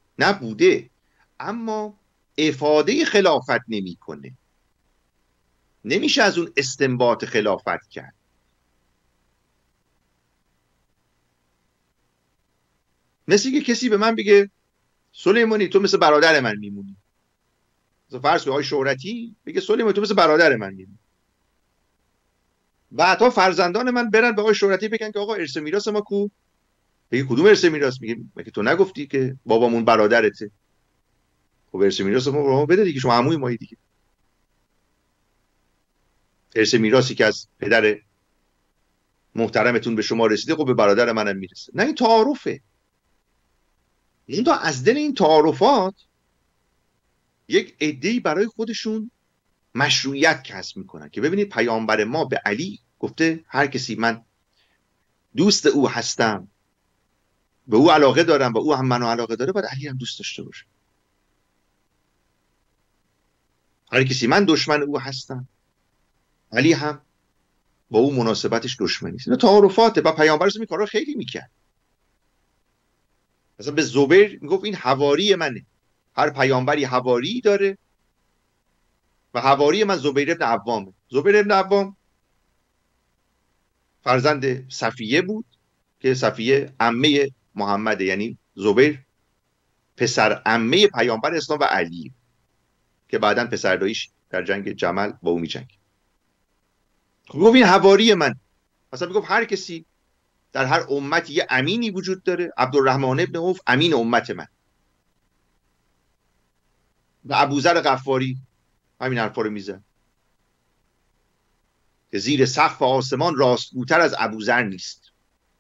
نبوده، اما افاده خلافت نمیکنه. نمیشه از اون استنباط خلافت کرد. مثل که کسی به من بگه سلیمانی تو مثل برادر من میمونی. فرض کن آقای شهرتی بگه سلیمانی تو مثل برادر من میمونی. و حتی فرزندان من برن به آقای شهرتی بگن که آقا ارث میراث ما کو؟ بگه کدوم ارث میراث؟ میگه مگه تو نگفتی که بابامون برادرته؟ خب ارث میراث ما بده دیگه، شما عموی مایی دیگه. ارث میراثی که از پدر محترمتون به شما رسیده خب به برادر منم میرسه. نه، این تعارفه. این تا از دل این تعارفات یک عده‌ای برای خودشون مشروعیت کسب میکنن که ببینید پیامبر ما به علی گفته هر کسی من دوست او هستم، به او علاقه دارم و او هم منو علاقه داره، باید علی هم دوست داشته باشه. هر کسی من دشمن او هستم، علی هم با او مناسبتش دشمنی است. اینا تعارفاته و پیامبر این کارا خیلی میکرد. مثلا به زبیر میگفت این حواری منه. هر پیامبری حواری داره و حواری من زبیر ابن عوامه. زبیر ابن عوام فرزند صفیه بود که صفیه عمه محمد، یعنی زبیر پسر عمه پیامبر اسلام و علی که بعداً پسر داییش در جنگ جمل با او می‌جنگه. خب گفت این حواری من. مثلا میگفت هر کسی در هر امتی یه امینی وجود داره. عبدالرحمن ابن عوف امین امت من و ابوذر غفاری همین حرفا رو میزن که زیر سقف آسمان راستگوتر از ابوذر نیست.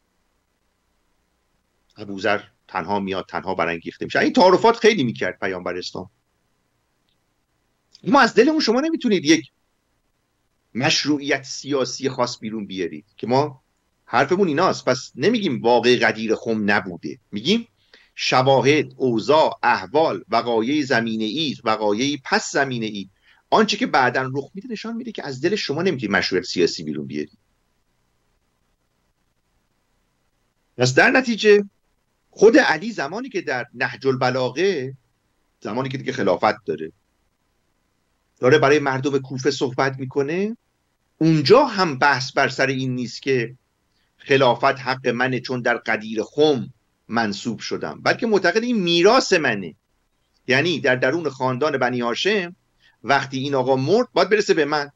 ابوذر تنها میاد تنها برانگیخته میشه. این تعارفات خیلی میکرد پیامبر اسلام. ما از دلمون شما نمیتونید یک مشروعیت سیاسی خاص بیرون بیارید که ما حرفمون ایناست. پس نمیگیم واقع غدیر خم نبوده، میگیم شواهد، اوضاع، احوال، وقایع زمینه‌ای، وقایع پس زمینه‌ای، آنچه که بعداً رخ میده نشان میده که از دل شما نمیتونید مشروعیت سیاسی بیرون بیارید. پس در نتیجه خود علی زمانی که در نهج البلاغه، زمانی که دیگه خلافت داره برای مردم کوفه صحبت میکنه، اونجا هم بحث بر سر این نیست که خلافت حق منه چون در غدیر خم منصوب شدم، بلکه معتقد این میراث منه. یعنی در درون خاندان بنی هاشم وقتی این آقا مرد باید برسه به من.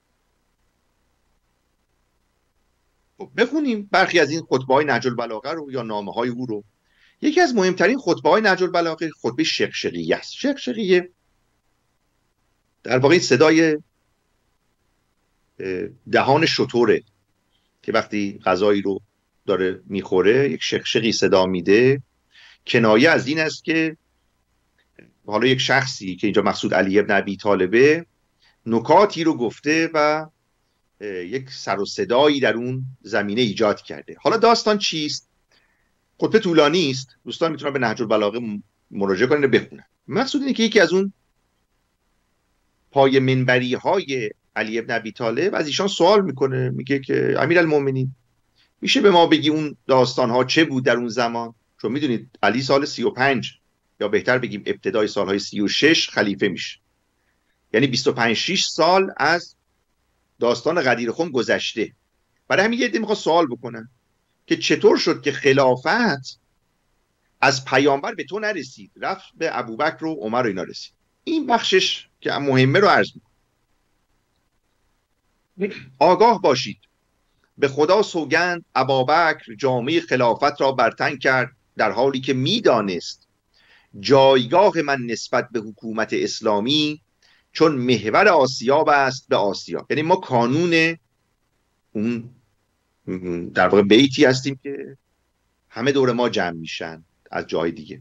بخونیم برخی از این خطبه‌های نهج البلاغه رو یا نامه‌های او رو. یکی از مهمترین خطبه‌های نهج البلاغه خطبه شقشقیه است. شقشقیه در واقع صدای دهان شتره که وقتی غذایی رو داره میخوره یک شقشقی صدا میده. کنایه از این است که حالا یک شخصی که اینجا مقصود علی ابن ابی طالبه نکاتی رو گفته و یک سر و صدایی در اون زمینه ایجاد کرده. حالا داستان چیست؟ خطبه طولانی است، دوستان میتونن به نهج البلاغه مراجعه کنن و بخونن. مقصود اینه که یکی از اون پای منبری های علی ابن ابی طالب از ایشان سوال میکنه، میگه که امیرالمومنین میشه به ما بگی اون داستان ها چه بود در اون زمان؟ چون میدونید علی سال 35 یا بهتر بگیم ابتدای سالهای 36 خلیفه میشه، یعنی 25-6 سال از داستان غدیر خم گذشته. برای همین یه عده میخواد سوال بکنن که چطور شد که خلافت از پیامبر به تو نرسید، رفت به ابوبکر و عمر و اینا رسید. این بخشش که مهمه رو عرض میکنم. آگاه باشید به خدا سوگند ابابکر جامعه خلافت را برتن کرد در حالی که میدانست جایگاه من نسبت به حکومت اسلامی چون محور آسیاب است به آسیا. یعنی ما کانون اون در واقع بیتی هستیم که همه دور ما جمع میشن از جای دیگه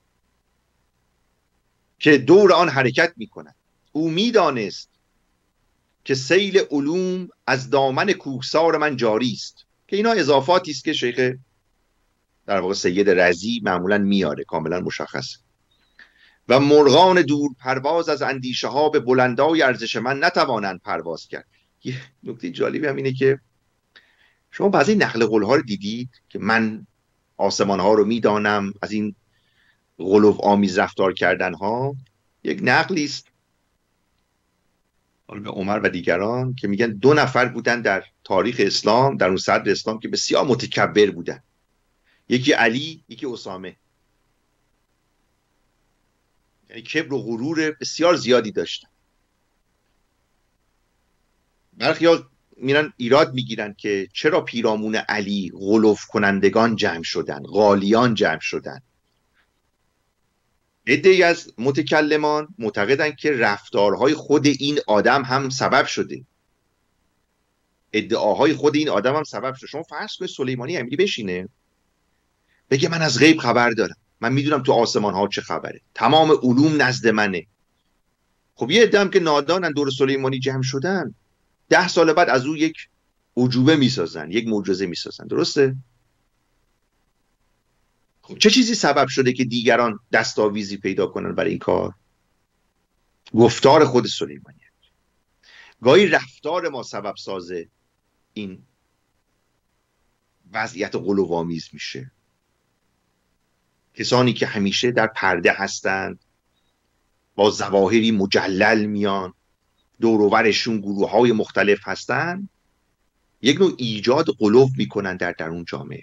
که دور آن حرکت میکنن. او میدانست که سیل علوم از دامن کوهسار من جاری است، که اینا اضافاتی است که شیخ در واقع سید رضی معمولا میاره، کاملا مشخص. و مرغان دور پرواز از اندیشه ها به بلندای ارزش من نتوانند پرواز کرد. یه نکته جالبی هم اینه که شما بعضی نقل قول ها رو دیدید که من آسمان ها رو میدانم، از این غلو آمیز رفتار کردن ها. یک نقلی است حالا به عمر و دیگران که میگن 2 نفر بودن در تاریخ اسلام، در اون صدر اسلام، که بسیار متکبر بودن، یکی علی، یکی اسامه. یعنی کبر و غرور بسیار زیادی داشتن. برخیال میرن ایراد میگیرن که چرا پیرامون علی غلوف کنندگان جمع شدن، غالیان جمع شدن. عده‌ای از متکلمان معتقدن که رفتارهای خود این آدم هم سبب شده، ادعاهای خود این آدم هم سبب شده. شما فرض کنید سلیمانی امیری بشینه بگه من از غیب خبر دارم، من میدونم تو آسمان ها چه خبره، تمام علوم نزد منه. خب یه عده هم که نادانن دور سلیمانی جمع شدن، 10 سال بعد از او یک عجوبه میسازن، یک معجزه میسازن. درسته؟ خب چه چیزی سبب شده که دیگران دستاویزی پیدا کنن برای این کار؟ گفتار خود سلیمانی. گاهی رفتار ما سبب سازه این وضعیت غلوآمیز میشه. کسانی که همیشه در پرده هستند، با ظواهری مجلل میان، دور و برشون گروه های مختلف هستند، یک نوع ایجاد غلو میکنن در درون جامعه.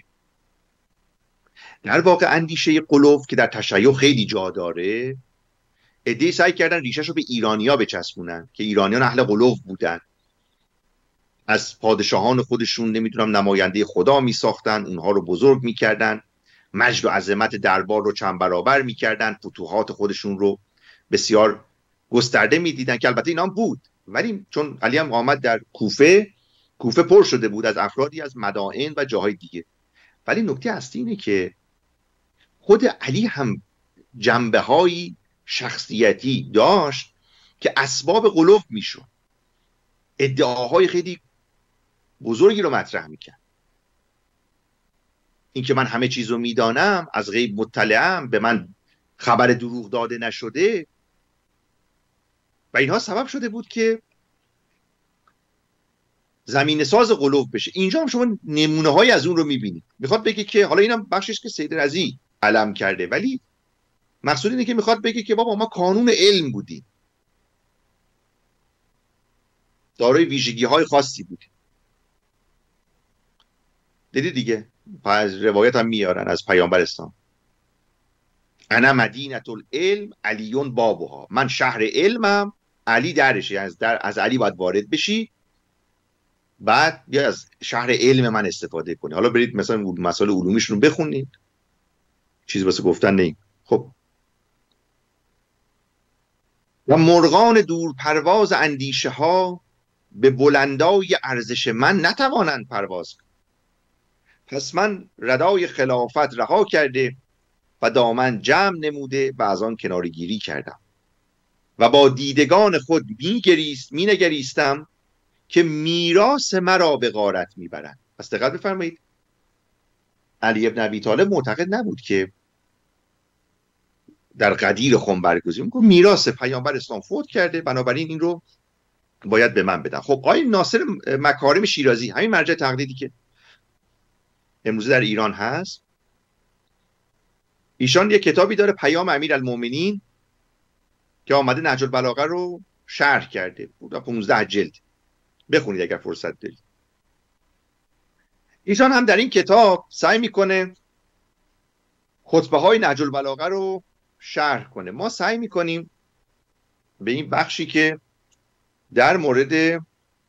در واقع اندیشه غلو که در تشیع خیلی جا داره، عده‌ای سعی کردن ریشه‌شو به ایرانیا بچسبونن که ایرانیان اهل غلو بودن، از پادشاهان خودشون نمیدونم نماینده خدا میساختن، اونها رو بزرگ میکردن، مجد و عظمت دربار رو چند برابر میکردن، فتوحات خودشون رو بسیار گسترده میدیدن، که البته اینا هم بود، ولی چون علی هم آمد در کوفه پر شده بود از افرادی از مدائن و جاهای دیگه. ولی نکته اصلی اینه که خود علی هم جنبه‌های شخصیتی داشت که اسباب غلو میشد، ادعاهای خیلی بزرگی رو مطرح میکرد. این که من همه چیز رو میدانم، از غیب مطلعم، به من خبر دروغ داده نشده، و اینها سبب شده بود که زمین ساز غلو بشه. اینجا هم شما نمونه های از اون رو میبینید. میخواد بگه که حالا اینم بخشش که سید رضی علم کرده، ولی مقصود اینه که میخواد بگه که بابا ما کانون علم بودیم، دارای ویژگی های خاصی بودیم. دیدی دیگه، از روایت هم میارن از پیامبر اسلام، انا مدینه العلم علیون بابها، من شهر علمم، علی درشه، از علی باید وارد بشی، بعد بیا از شهر علم من استفاده کنی. حالا برید مثلا مسائل علومیشون رو بخونید، چیزی واسه گفتن نیم. خب و مرغان دور پرواز اندیشه ها، به بلندای ارزش من نتوانند پرواز کنند. پس من ردای خلافت رها کرده و دامن جمع نموده و از آن کناره گیری کردم و با دیدگان خود می نگریستم که میراث مرا به غارت میبرند. پس دقت بفرمایید، علی ابن ابی طالب معتقد نبود که در قدیر خم برگزین، گفت میراث پیامبر اسلام فوت کرده، بنابراین این رو باید به من بدن. خب آقای ناصر مکارم شیرازی، همین مرجع تقلیدی که امروزه در ایران هست، ایشان یک کتابی داره، پیام امیرالمومنین، که آمده نهج البلاغه رو شرح کرده، بود 15 جلد، بخونید اگر فرصت دارید. ایشان هم در این کتاب سعی میکنه خطبه های نهج البلاغه رو شرح کنه. ما سعی میکنیم به این بخشی که در مورد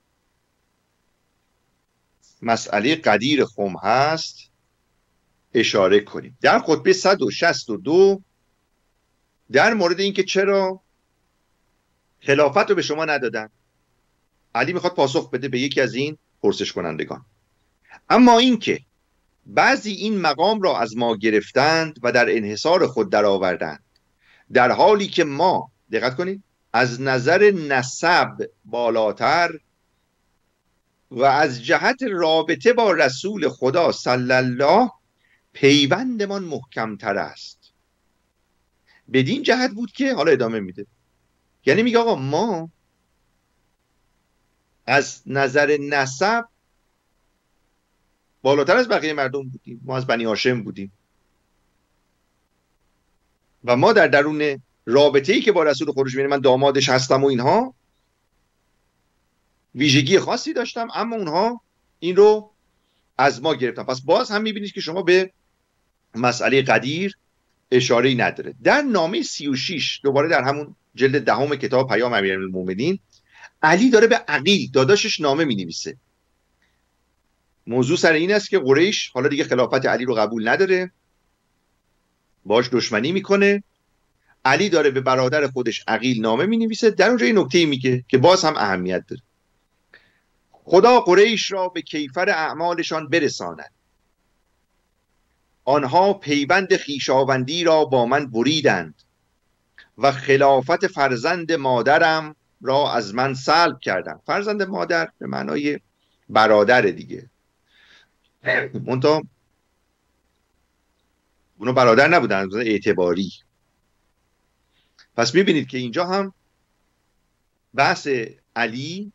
مسئله قدیر خم هست اشاره کنیم. در خطبه 162 در مورد اینکه چرا خلافت رو به شما ندادن، علی میخواد پاسخ بده به یکی از این پرسش کنندگان. اما اینکه بعضی این مقام را از ما گرفتند و در انحصار خود درآوردند، در حالی که ما، دقت کنید، از نظر نسب بالاتر و از جهت رابطه با رسول خدا صلی الله پیوندمان محکمتر است. بدین جهت بود که، حالا ادامه میده، یعنی میگه آقا ما از نظر نسب بالاتر از بقیه مردم بودیم، ما از بنی هاشم بودیم و ما در درون رابطه‌ای که با رسول خودش، میگه من دامادش هستم و اینها، ویژگی خاصی داشتم، اما اونها این رو از ما گرفتن. پس باز هم میبینید که شما به مسئله قدیر اشاره‌ای نداره. در نامه 36 دوباره در همون جلد دهم کتاب پیام امیرالمومنین، علی داره به عقیل داداشش نامه مینویسه. موضوع سر این است که قریش حالا دیگه خلافت علی رو قبول نداره، باش دشمنی میکنه. علی داره به برادر خودش عقیل نامه مینویسه. در اونجا این نکته میگه که باز هم اهمیت داره: خدا قریش را به کیفر اعمالشان برساند. آنها پیوند خویشاوندی را با من بریدند و خلافت فرزند مادرم را از من سلب کردند. فرزند مادر به معنای برادر دیگه، منتها اونا برادر نبودن، اعتباری. پس میبینید که اینجا هم بحث علی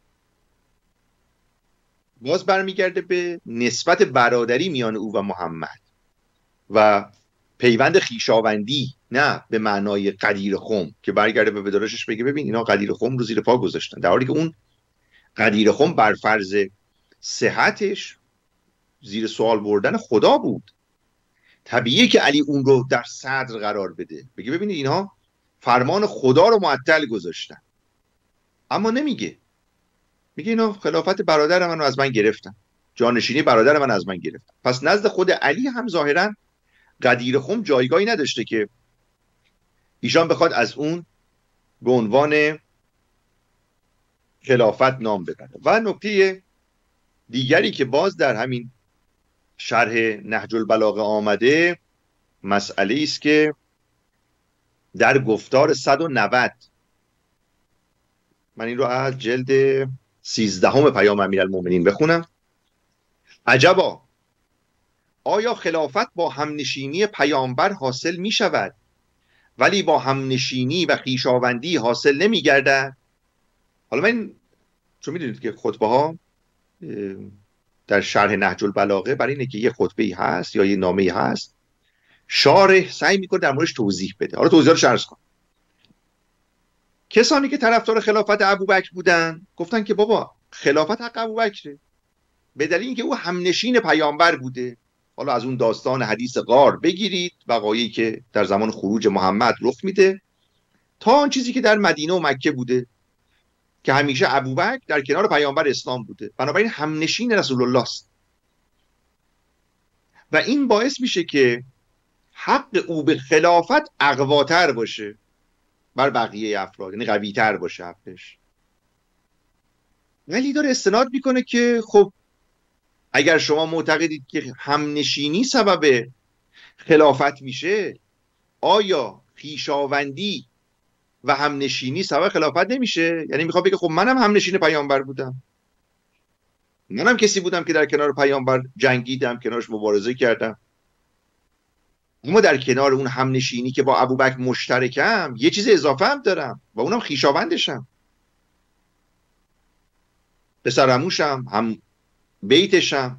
باز برمیگرده به نسبت برادری میان او و محمد و پیوند خویشاوندی، نه به معنای قدیر خم که برگرده به داداشش بگه ببین اینا قدیر خم رو زیر پا گذاشتن، در حالی که اون قدیر خم بر فرض صحتش زیر سوال بردن خدا بود. طبیعیه که علی اون رو در صدر قرار بده، بگه ببینید اینها فرمان خدا رو معطل گذاشتن، اما نمیگه، میگه اینا خلافت برادر من رو از من گرفتن، جانشینی برادر من از من گرفتن. پس نزد خود علی هم ظاهرا قدیر خم جایگاهی نداشته که ایشان بخواد از اون به عنوان خلافت نام ببره. و نکته دیگری که باز در همین شرح نهج البلاغه آمده مسئله است که در گفتار 190، من این رو از جلد 13 پیام امیرالمومنین بخونم: عجبا، آیا خلافت با همنشینی پیامبر حاصل می شود ولی با همنشینی و خویشاوندی حاصل نمی گردد؟ حالا من چون میدونید که خطبه ها در شرح نهج البلاغه برای اینه که یه خطبه‌ای هست یا یه نامه‌ای هست، شارح سعی میکنه در موردش توضیح بده. حالا توضیحاتش عرض کنم. کسانی که طرفدار خلافت ابوبکر بودن گفتن که بابا خلافت حق ابوبکره، به دلیل اینکه او همنشین پیامبر بوده. حالا از اون داستان حدیث غار بگیرید، وقایعی که در زمان خروج محمد رخ میده، تا آن چیزی که در مدینه و مکه بوده که همیشه ابوبکر در کنار پیامبر اسلام بوده، بنابراین همنشین رسول الله است و این باعث میشه که حق او به خلافت اقواتر باشه بر بقیه افراد، یعنی قوی‌تر باشه حقش. ولی داره استناد میکنه که خب اگر شما معتقدید که همنشینی سبب خلافت میشه، آیا خویشاوندی و همنشینی سبب خلافت نمیشه؟ یعنی میخواد بگه خب منم همنشین پیامبر بودم، منم کسی بودم که در کنار پیامبر جنگیدم، کنارش مبارزه کردم، اما در کنار اون همنشینی که با ابوبکر مشترکم یه چیز اضافه هم دارم و اونم خویشاوندشم، پسرعموشم، هم بیتشم،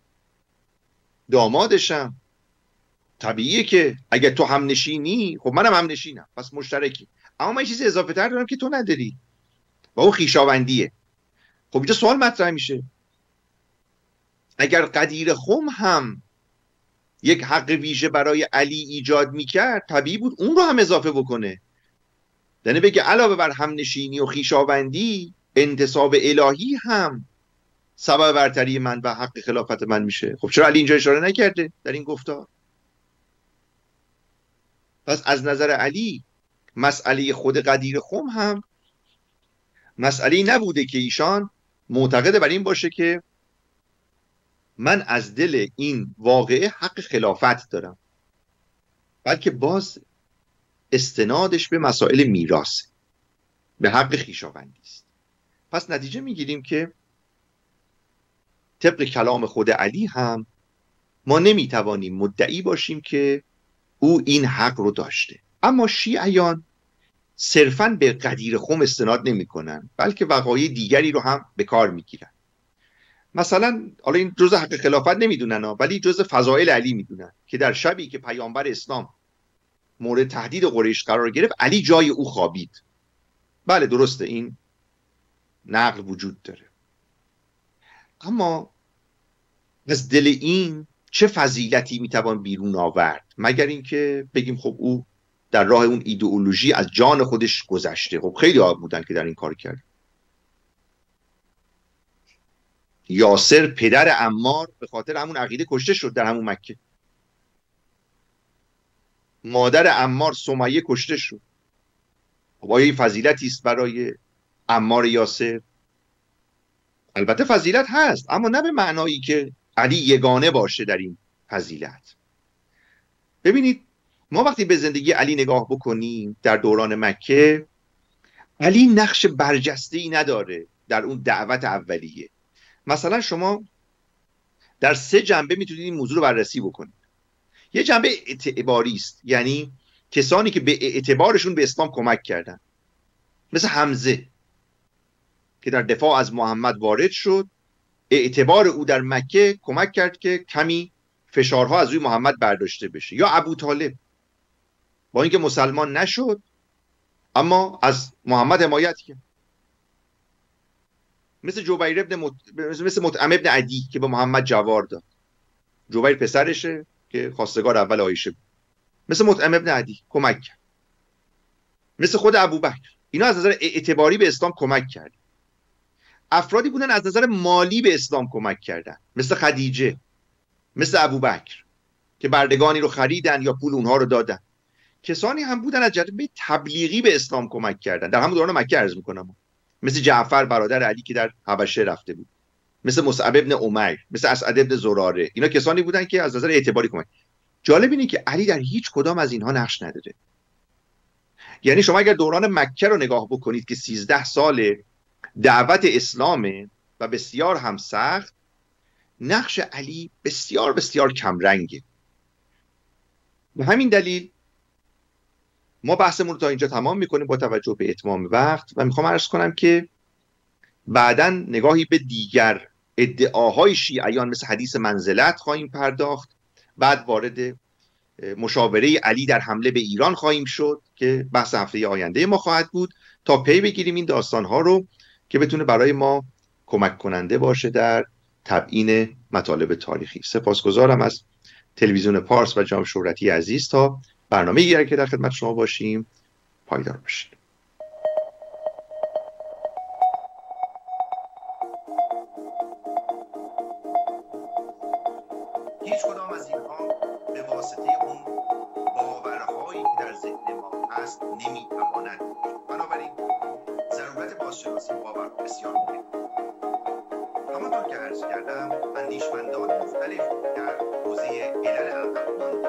دامادشم. طبیعیه که اگه تو همنشینی خب منم همنشینم، پس مشترکی، اما من یه چیز اضافه تر دارم که تو نداری و اون خویشاوندیه. خب اینجا سوال مطرح میشه، اگر قدیر خم هم یک حق ویژه برای علی ایجاد میکرد، طبیعی بود اون رو هم اضافه بکنه، یعنی بگه علاوه بر همنشینی و خویشاوندی، انتصاب الهی هم سبب برتری من و حق خلافت من میشه. خب چرا علی اینجا اشاره نکرده در این گفتار؟ پس از نظر علی مسئله خود قدیر خم هم مسئله نبوده که ایشان معتقد بر این باشه که من از دل این واقعه حق خلافت دارم، بلکه باز استنادش به مسائل میراث، به حق خویشاوندی است. پس نتیجه میگیریم که طبق کلام خود علی هم ما نمیتوانیم مدعی باشیم که او این حق رو داشته. اما شیعیان صرفاً به قدیر خم استناد نمی کنن، بلکه وقایع دیگری رو هم به کار میگیرن. مثلا حالا این جزء حق خلافت نمیدونن ولی جزء فضائل علی میدونن که در شبی که پیامبر اسلام مورد تهدید قریش قرار گرفت، علی جای او خوابید. بله درسته، این نقل وجود داره. اما از دل این چه فضیلتی میتوان بیرون آورد مگر اینکه بگیم خب او در راه اون ایدئولوژی از جان خودش گذشته. خب خیلی ها بودن که در این کار کرد. یاسر پدر عمار به خاطر همون عقیده کشته شد در همون مکه. مادر عمار سمیه کشته شد. خب آیا این فضیلتی است برای عمار یاسر؟ البته فضیلت هست، اما نه به معنایی که علی یگانه باشه در این فضیلت. ببینید ما وقتی به زندگی علی نگاه بکنیم در دوران مکه، علی نقش برجسته‌ای نداره در اون دعوت اولیه. مثلا شما در 3 جنبه میتونید این موضوع رو بررسی بکنید. یه جنبه اعتباری است، یعنی کسانی که به اعتبارشون به اسلام کمک کردن، مثل حمزه که در دفاع از محمد وارد شد، اعتبار او در مکه کمک کرد که کمی فشارها از روی محمد برداشته بشه. یا ابوطالب با اینکه مسلمان نشد اما از محمد حمایت کرد. مثل جبیر مثل مطعم ابن عدی که به محمد جوار داد. جبیر پسرشه که خواستگار اول عایشه بود. مثل مطعم ابن عدی کمک کرد. مثل خود ابوبکر. اینا از نظر اعتباری به اسلام کمک کرد. افرادی بودن از نظر مالی به اسلام کمک کردن، مثل خدیجه، مثل ابوبکر که بردگانی رو خریدن یا پول اونها رو دادن. کسانی هم بودن از جانب تبلیغی به اسلام کمک کردن، در همون دوران مکه عرض میکنم، مثل جعفر برادر علی که در حبشه رفته بود، مثل مصعب ابن عمیر، مثل اسعد ابن زراره. اینا کسانی بودن که از نظر اعتباری کمک. جالب اینه که علی در هیچ کدام از اینها نقش نداره. یعنی شما اگر دوران مکه رو نگاه بکنید که 13 سال دعوت اسلامه و بسیار هم سخت، نقش علی بسیار بسیار کمرنگه. به همین دلیل ما بحثمون رو تا اینجا تمام میکنیم با توجه به اتمام وقت و میخوام عرض کنم که بعداً نگاهی به دیگر ادعاهای شیعیان مثل حدیث منزلت خواهیم پرداخت. بعد وارد مشاوره علی در حمله به ایران خواهیم شد که بحث هفته آینده ما خواهد بود، تا پی بگیریم این داستانها رو که بتونه برای ما کمک کننده باشه در تبیین مطالب تاریخی. سپاسگزارم از تلویزیون پارس و جناب شهرتی عزیز. تا برنامه دیگری که در خدمت شما باشیم، پایدار باشید. هیچ کدام از اینها به واسطه اون باورهایی که در ذهن ما هست نمیتواند. بنابراین ضرورت بازشناسی باور بسیار مهمه. همانطور که عرض کردم، اندیشمندان مختلف در حوزه علل عقل